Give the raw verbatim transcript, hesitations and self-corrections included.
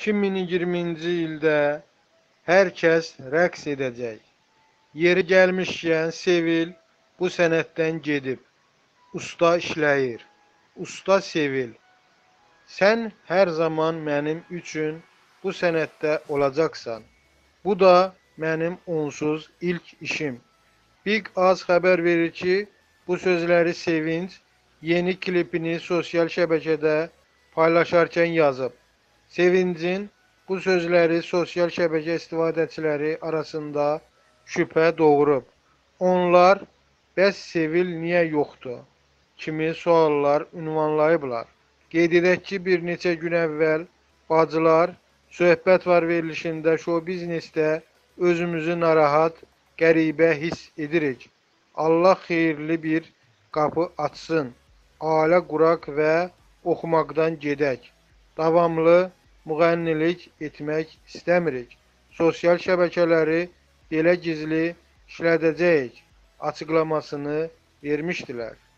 iki min iyirminci ildə hər kəs rəqs edəcək. Yeri gəlmişkən Sevil bu sənətdən gedib. Usta işləyir. Usta Sevil. Sən hər zaman mənim üçün bu sənətdə olacaqsan. Bu da mənim onsuz ilk işim. Big Az xəbər verir ki, bu sözləri Sevinç yeni klipini sosial şəbəkədə paylaşarkən yazıb. Sevincin bu sözləri sosial şəbəkə istifadəçiləri arasında şübhə doğurub. Onlar, bəs Sevil niyə yoxdur kimi suallar ünvanlayıblar. Qeyd edək ki, bir neçə gün əvvəl bacılar söhbət var verilişində şou biznesdə özümüzü narahat, qəribə hiss edirik. Allah xeyirli bir qapı açsın. Ailə quraq və oxumaqdan gedək. Davamlı müğənnilik etmək istəmirik. Sosial şəbəkələri belə gizli işlədəcəyik açıqlamasını vermişdilər.